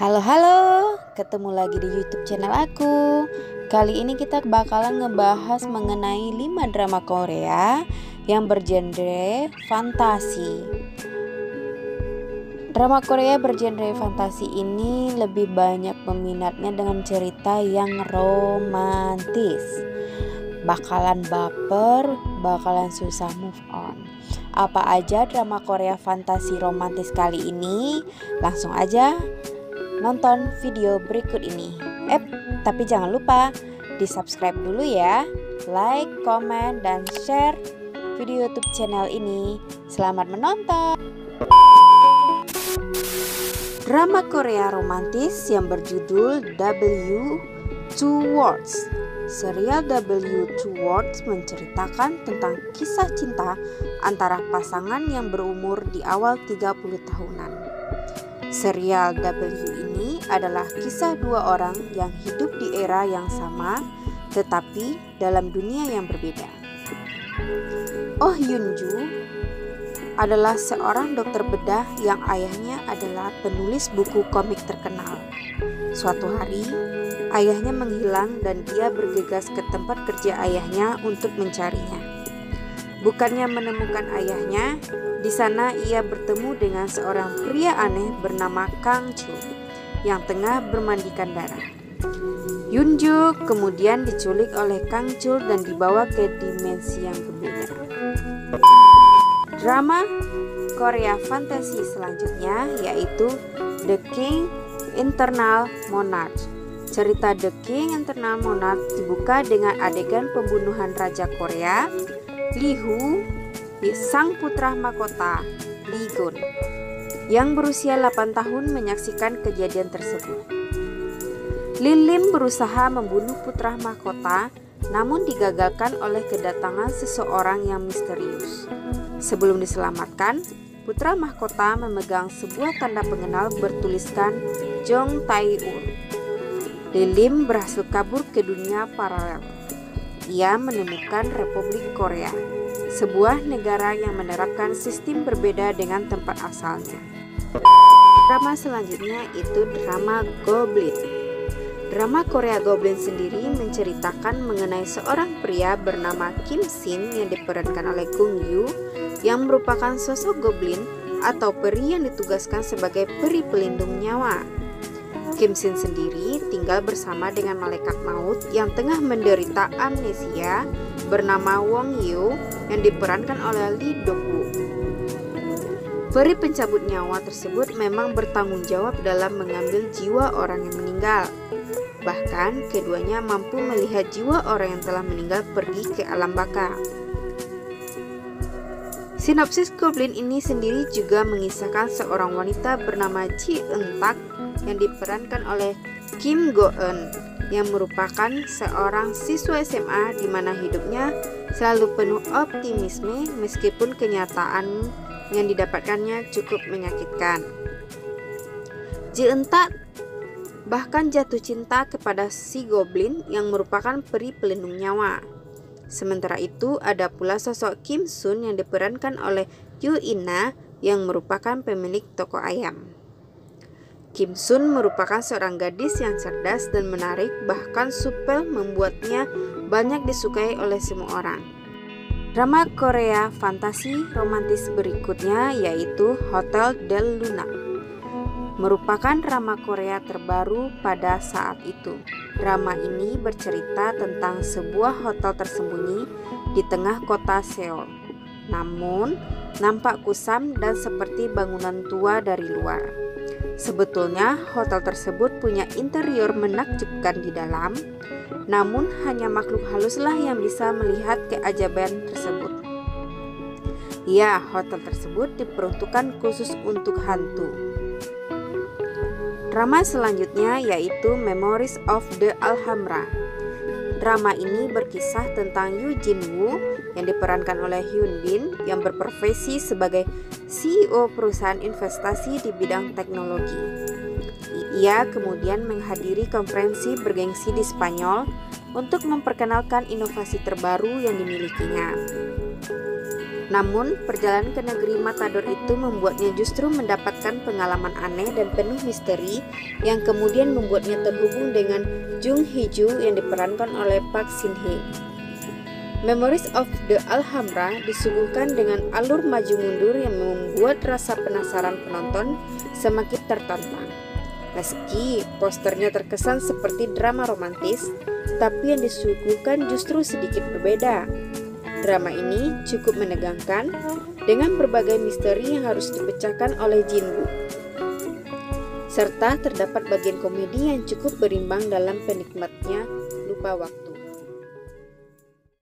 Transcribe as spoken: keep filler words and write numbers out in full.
Halo halo, ketemu lagi di YouTube channel aku. Kali ini kita bakalan ngebahas mengenai lima drama Korea yang bergenre fantasi. Drama Korea bergenre fantasi ini lebih banyak peminatnya dengan cerita yang romantis. Bakalan baper, bakalan susah move on. Apa aja drama Korea fantasi romantis kali ini? Langsung aja nonton video berikut ini. Eh, tapi jangan lupa di subscribe dulu ya, like, komen, dan share video YouTube channel ini. Selamat menonton. Drama Korea romantis yang berjudul W Two Worlds. Serial W Two Worlds menceritakan tentang kisah cinta antara pasangan yang berumur di awal tiga puluh tahunan. Serial W ini adalah kisah dua orang yang hidup di era yang sama tetapi dalam dunia yang berbeda. Oh Hyun-ju adalah seorang dokter bedah yang ayahnya adalah penulis buku komik terkenal. Suatu hari, ayahnya menghilang dan dia bergegas ke tempat kerja ayahnya untuk mencarinya. Bukannya menemukan ayahnya, di sana ia bertemu dengan seorang pria aneh bernama Kang Chul yang tengah bermandikan darah. Hyun-ju kemudian diculik oleh Kang Chul dan dibawa ke dimensi yang berbeda. Drama Korea fantasi selanjutnya yaitu The King Eternal Monarch. Cerita The King Eternal Monarch dibuka dengan adegan pembunuhan Raja Korea Lee Hu, sang putra mahkota Lee Gun, yang berusia delapan tahun menyaksikan kejadian tersebut. Lin Lim berusaha membunuh putra mahkota, namun digagalkan oleh kedatangan seseorang yang misterius. Sebelum diselamatkan, putra mahkota memegang sebuah tanda pengenal bertuliskan Jong Tae-ur. Lin Lim berhasil kabur ke dunia paralel. Ia menemukan Republik Korea, sebuah negara yang menerapkan sistem berbeda dengan tempat asalnya. Drama selanjutnya itu drama Goblin. Drama Korea Goblin sendiri menceritakan mengenai seorang pria bernama Kim Shin yang diperankan oleh Gung Yoo, yang merupakan sosok goblin atau peri yang ditugaskan sebagai peri pelindung nyawa. Kim Shin sendiri tinggal bersama dengan malaikat maut yang tengah menderita amnesia bernama Wong Yoo yang diperankan oleh Lee Dok-woo. Peri pencabut nyawa tersebut memang bertanggung jawab dalam mengambil jiwa orang yang meninggal. Bahkan keduanya mampu melihat jiwa orang yang telah meninggal pergi ke alam baka. Sinopsis Goblin ini sendiri juga mengisahkan seorang wanita bernama Ji Eun-tak yang diperankan oleh Kim Go-eun yang merupakan seorang siswa S M A di mana hidupnya selalu penuh optimisme meskipun kenyataan yang didapatkannya cukup menyakitkan. Ji Eun-tak bahkan jatuh cinta kepada si Goblin yang merupakan peri pelindung nyawa. Sementara itu ada pula sosok Kim Sun yang diperankan oleh Yoo In-na yang merupakan pemilik toko ayam. Kim Sun merupakan seorang gadis yang cerdas dan menarik, bahkan supel membuatnya banyak disukai oleh semua orang. Drama Korea fantasi romantis berikutnya yaitu Hotel Del Luna. Merupakan drama Korea terbaru pada saat itu. Drama ini bercerita tentang sebuah hotel tersembunyi di tengah kota Seoul. Namun, nampak kusam dan seperti bangunan tua dari luar. Sebetulnya hotel tersebut punya interior menakjubkan di dalam, namun hanya makhluk haluslah yang bisa melihat keajaiban tersebut. Ya, hotel tersebut diperuntukkan khusus untuk hantu. Drama selanjutnya yaitu Memories of the Alhambra. Drama ini berkisah tentang Yoo Jin-woo yang diperankan oleh Hyun Bin yang berprofesi sebagai C E O perusahaan investasi di bidang teknologi. Ia kemudian menghadiri konferensi bergengsi di Spanyol untuk memperkenalkan inovasi terbaru yang dimilikinya. Namun, perjalanan ke negeri Matador itu membuatnya justru mendapatkan pengalaman aneh dan penuh misteri yang kemudian membuatnya terhubung dengan Jung Hee-joo yang diperankan oleh Park Shin-hye. Memories of the Alhambra disuguhkan dengan alur maju mundur yang membuat rasa penasaran penonton semakin tertantang. Meski posternya terkesan seperti drama romantis, tapi yang disuguhkan justru sedikit berbeda. Drama ini cukup menegangkan dengan berbagai misteri yang harus dipecahkan oleh Jin-woo. Serta terdapat bagian komedi yang cukup berimbang dalam penikmatnya lupa waktu.